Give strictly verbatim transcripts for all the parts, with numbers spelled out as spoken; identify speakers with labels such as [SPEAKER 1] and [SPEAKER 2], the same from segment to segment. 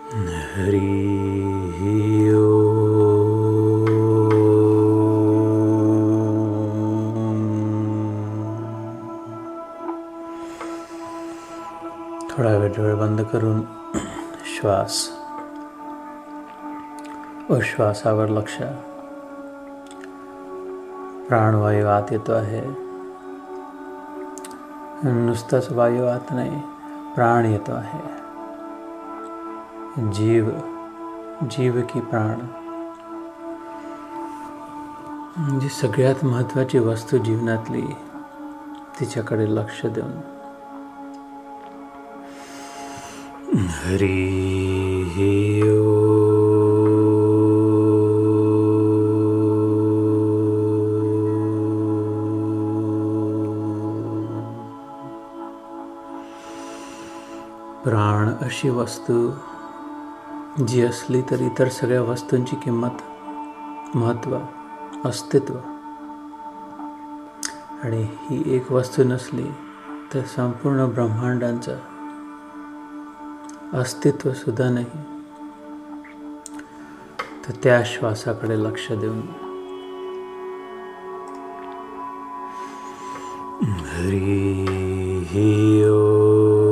[SPEAKER 1] हरि ओम। थोडा वेळ डोळे बंद करून श्वास व श्वासावर लक्ष. प्राणवायू आत येतो आहे. नुसताच वायू आत नाही, प्राण येतो आहे. जीव जीव की प्राण, जी सगळ्यात महत्त्वाची वस्तू जीवनातली, तिच्याकडे लक्ष देऊन हरि ओम. प्राण अशी वस्तू जी असली तर इतर सगळ्या वस्तूंची किंमत, महत्त्व, अस्तित्व, आणि ही एक वस्तू नसली तर संपूर्ण ब्रह्मांडांचं अस्तित्व सुद्धा नाही. तर त्या श्वासाकडे लक्ष देऊन हरि ओम.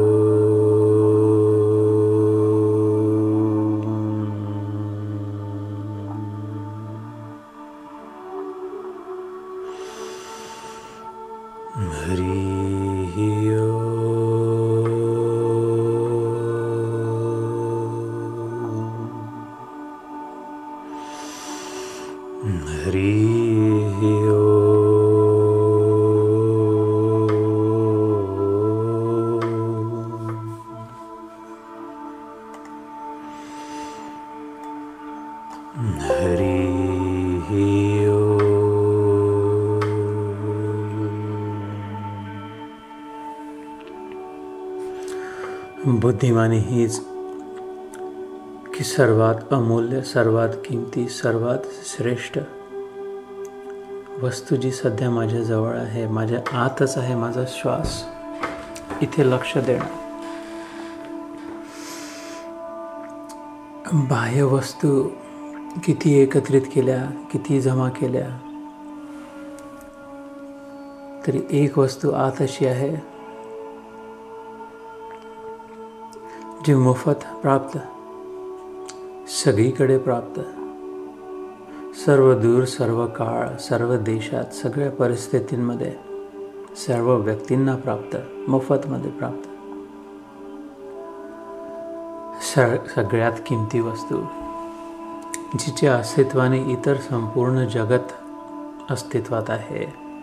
[SPEAKER 1] बुद्धिमानी हीच की सर्वात अमूल्य, सर्वात किमती, सर्वात श्रेष्ठ वस्तू जी सध्या माझ्या जवळ आहे, माझ्या आतच आहे, माझा श्वास, इथे लक्ष देणं. बाह्य वस्तू किती एकत्रित केल्या, किती जमा केल्या, तरी एक वस्तू आत अशी आहे जी मोफत प्राप्त, सगळीकडे प्राप्त, सर्व दूर, सर्व काळ, सर्व देशात, सगळ्या परिस्थितींमध्ये, सर्व व्यक्तींना प्राप्त, मोफतमध्ये प्राप्त. सगळ्यात किमती वस्तू जिच्या अस्तित्वाने इतर संपूर्ण जगत अस्तित्वात आहे.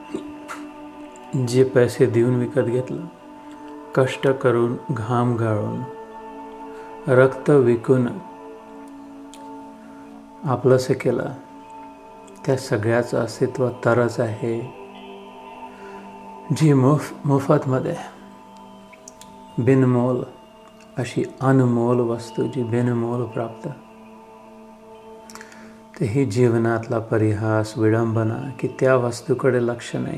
[SPEAKER 1] जे पैसे देऊन विकत घेतलं, कष्ट करून, घाम गाळून, रक्त विकून आपलंसं केलं, त्या सगळ्याचं अस्तित्व तरच आहे. जी मोफ मोफतमध्ये बिनमोल, अशी अनमोल वस्तू जी बिनमोल प्राप्त, ते ही जीवनातला परिहास, विडंबना की त्या वस्तूकडे लक्ष नाही.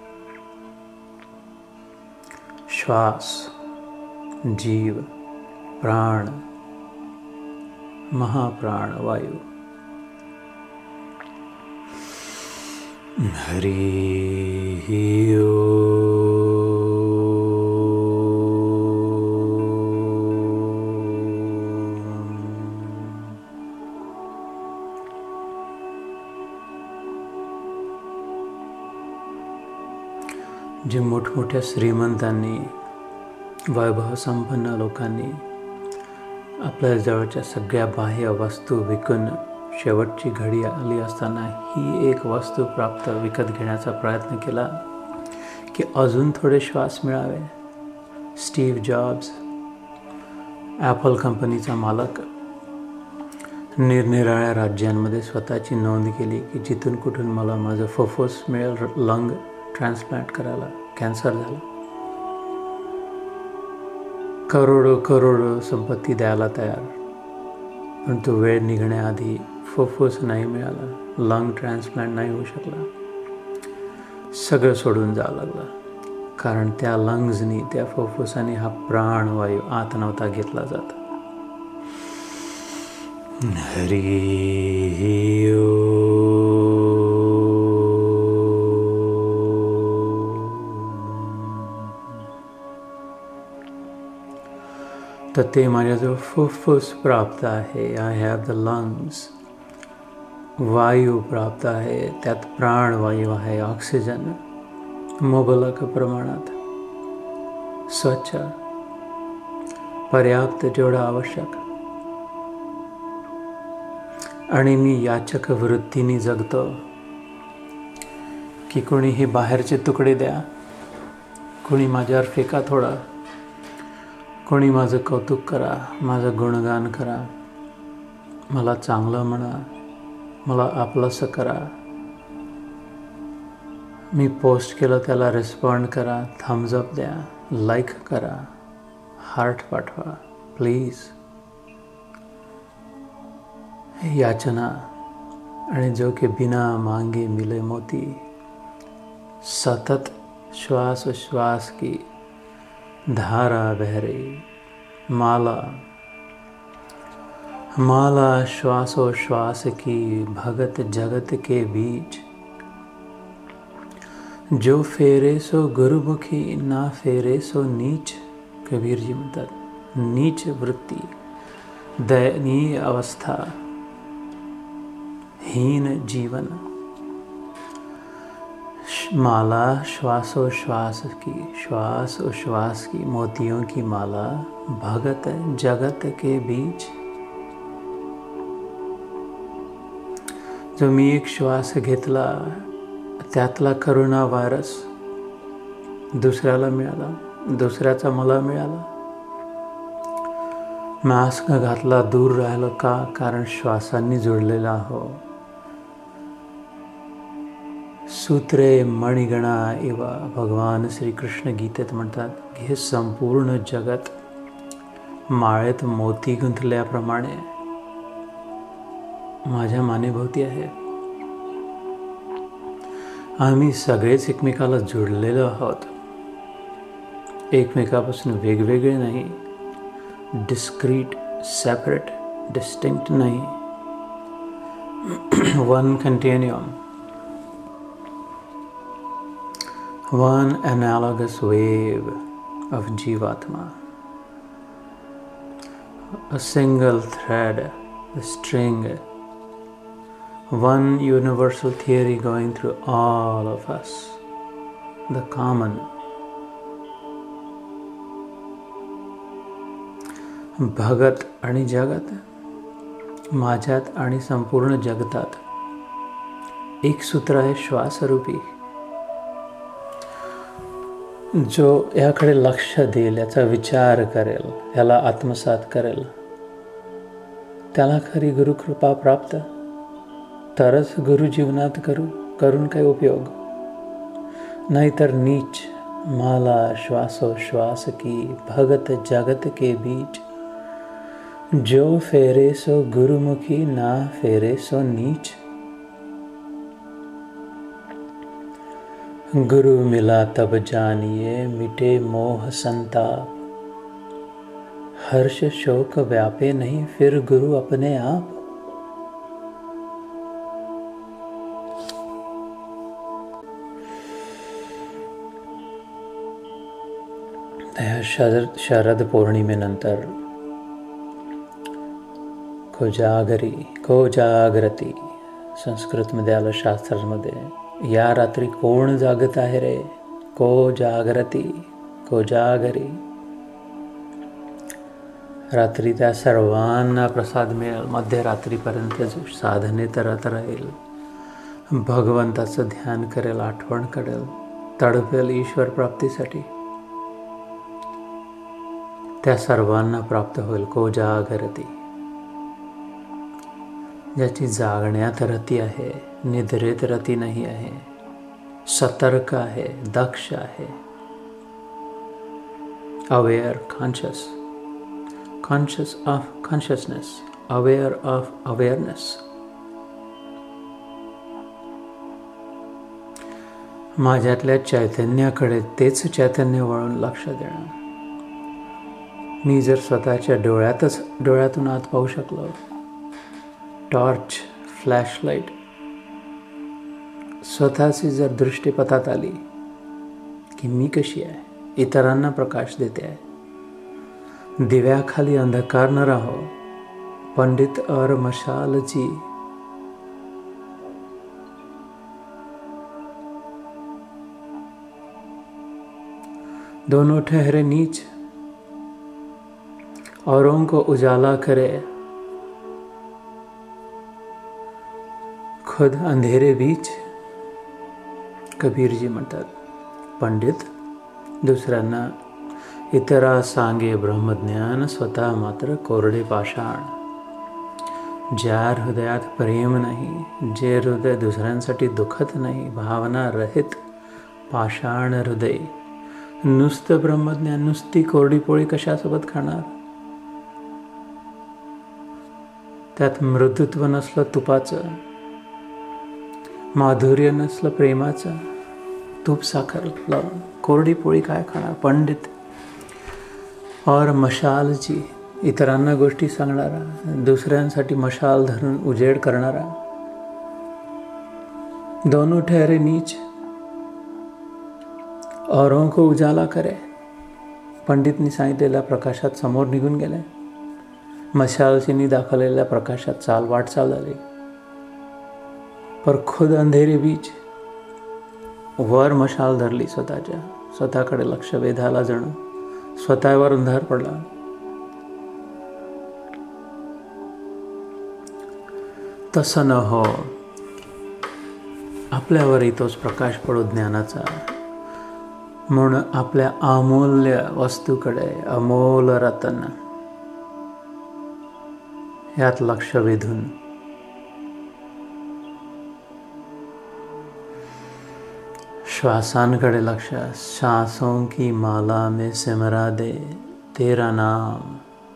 [SPEAKER 1] श्वास, जीव, प्राण, महाप्राण वायू. हरि ओम. जे मोठमोठ्या श्रीमंतांनी, वैभव संपन्न लोकांनी आपल्या जवळच्या सगळ्या बाह्य वस्तू विकून शेवटची घडी आली असताना ही एक वस्तू प्राप्त विकत घेण्याचा प्रयत्न केला की अजून थोडे श्वास मिळावे. स्टीव्ह जॉब्स, ॲपल कंपनीचा मालक, निरनिराळ्या राज्यांमध्ये स्वतःची नोंद केली की जिथून कुठून मला माझं फुफ्फुस मिळेल लंग ट्रान्सप्लांट करायला. कॅन्सर झाला. करोडो करोडो संपत्ती द्यायला तयार, परंतु वेळ निघण्याआधी फुफ्फुस नाही मिळाला, लंग ट्रान्सप्लांट नाही होऊ शकला. सगळं सोडून जावं लागलं, कारण त्या लंग्सनी, त्या फुफ्फुसाने हा प्राणवायू आत नव्हता घेतला जात. हरि तर ते माझ्याजवळ फुफ्फुस प्राप्त आहे. I have the lungs. वायू प्राप्त आहे, त्यात प्राणवायू आहे, ऑक्सिजन मुबलक प्रमाणात, स्वच्छ, पर्याप्त जेवढं आवश्यक. आणि मी याचक वृत्तीने जगतो की कोणीही बाहेरचे तुकडे द्या, कोणी माझ्यावर फेका थोडा, कोणी माझं कौतुक करा, माझं गुणगान करा, मला चांगलं म्हणा, मला आपलंसं करा. मी पोस्ट केलं त्याला रिस्पॉन्ड करा, थम्स अप द्या, लाईक करा, हार्ट पाठवा प्लीज. याचना आणि जो कि बिना मांगे मिले मोती, सतत श्वास श्वास की धारा बह रही, माला माला श्वासो श्वास की भगत जगत के बीच, जो फेरे सो गुरुमुखी ना फेरे सो नीच. कबीर जी म्हणतात, नीच वृत्ती, दयनीय अवस्था, हीन जीवन. माला श्वासोश्वास की, श्वास उश्वास की, मोतियों की माला, भगत जगत के बीच. जो मी एक श्वास घेतला त्यातला करोना व्हायरस दुसऱ्याला मिळाला, दुसऱ्याचा मला मिळाला. मास्क घातला, दूर राहिलो का? कारण श्वासांनी जोडलेला आहो. सूत्रे मणिगणा एवा, भगवान श्रीकृष्ण गीतेत म्हणतात, हे संपूर्ण जगत माळेत मोती गुंतल्याप्रमाणे माझ्या मानेभोवती आहे. आम्ही सगळेच एकमेकाला जोडलेलो आहोत, एकमेकापासून वेगवेगळे नाही, डिस्क्रीट, सेपरेट, डिस्टिंक्ट नाही, one continuum, one analogous wave of जीवात्मा, a single thread, a string, one universal theory going through all of us, the common. भगत आणि जगत, माझ्यात आणि संपूर्ण जगतात एक सूत्र आहे, श्वासरूपी. जो याकडे लक्ष देईल, याचा विचार करेल, याला आत्मसात करेल, त्याला खरी गुरुकृपा प्राप्त. तरच गुरु जीवनात करू करून काही उपयोग, नाहीतर नीच. माला श्वासोश्वास की, भगत जगत के बीच, जो फेरे सो गुरुमुखी ना फेरे सो नीच. गुरु मिला तब जानिए मिटे मोह संताप, हर्ष शोक व्यापे नहीं फिर गुरु अपने आप. शरद शरद पौर्णिमेनंतर कोजागरी, कोजागरती संस्कृतमध्ये आलं, शास्त्रांमध्ये. या रात्री कोण जागत आहे रे? कोजागरती, कोजागरी. रात्री त्या सर्वांना प्रसाद मिळेल, मध्यरात्रीपर्यंत साधनेत रत राहील, भगवंताचं ध्यान करेल, आठवण करेल, तडपेल ईश्वर प्राप्तीसाठी. त्या सर्वांना प्राप्त होईल कोजागरती. ज्याची जागण्यात रती आहे, निद्रेत रती नाही आहे, सतर्क आहे, दक्ष आहे, aware, conscious, conscious of consciousness, aware of awareness. माझ्यातल्या चैतन्याकडे तेच चैतन्य वळून लक्ष देणं. मी जर स्वतःच्या डोळ्यातच डोळ्यातून आत पाहू शकलो टॉर्च, फ्लॅशलाईट स्वतःची जर दृष्टी पथात आली की मी कशी आहे, इतरांना प्रकाश देते आहे, दिव्याखाली अंधकार न राहो, पंडित और मशालची दोनों ठहरे नीच, औरों को उजाला करे, खुद अंधेरे बीच. कबीरजी म्हणतात, पंडित दुसऱ्यांना इतरा सांगे ब्रह्मज्ञान, स्वतः मात्र कोरडे पाषाण. ज्या हृदयात प्रेम नाही, जे हृदय दुसऱ्यांसाठी दुखत नाही, भावना रहित पाषाण हृदय, नुसतं ब्रह्मज्ञान, नुसती कोरडी पोळी कशासोबत खाणार? त्यात मृदुत्व नसलं तुपाचं, माधुर्य नसलं प्रेमाचं, तूप साखर लावून कोरडी पोळी काय खाणार? पंडित और मशालची, इतरांना गोष्टी सांगणारा, दुसऱ्यांसाठी मशाल धरून उजेड करणारा. दोनों ठहरे नीच, औरों को उजाला करे. पंडितनी सांगितलेल्या प्रकाशात समोर निघून गेले, मशालचीनी दाखवलेल्या प्रकाशात चाल वाटचाल झाली. पर खुद अंधेरे बीच, वर मशाल धरली स्वतःच्या, स्वतःकडे लक्ष वेधायला जणू स्वतःवर अंधार पडला. तसं न हो, आपल्यावरही तोच प्रकाश पडो ज्ञानाचा. म्हणून आपल्या अमूल्य वस्तूकडे, अमोल रतन यात लक्ष वेधून श्वासांकडे लक्ष. सांसों की माला में सिमरा दे तेरा नाम,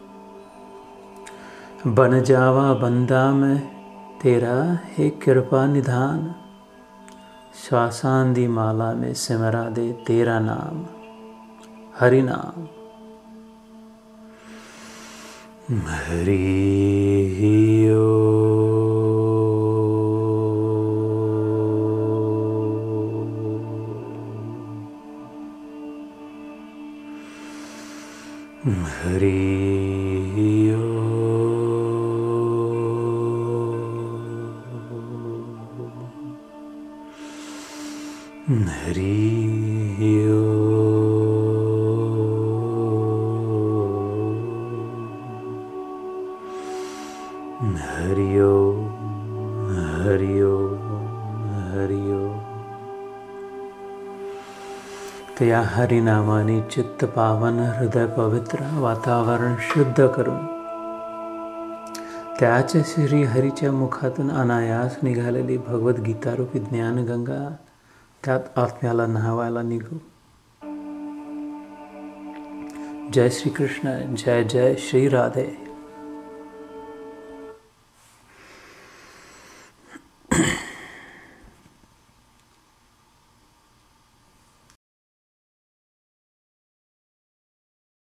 [SPEAKER 1] बन जावा बंदा में तेरा है कृपा निधान. श्वासां दी माला में सिमरा दे तेरा नाम, हरि नाम. हरि ओम. हरि ओम. हरि ओम. हरि ओम. हरि ओम. हरि ओम. तर या हरिनामाने चित्त पावन, हृदय पवित्र, वातावरण शुद्ध करून त्याच श्री हरीच्या मुखातून अनायास निघालेली भगवद्गीता रूपी ज्ञानगंगा, त्यात आत्म्याला न्हावायला निघू. जय श्री कृष्ण. जय जय श्री राधे.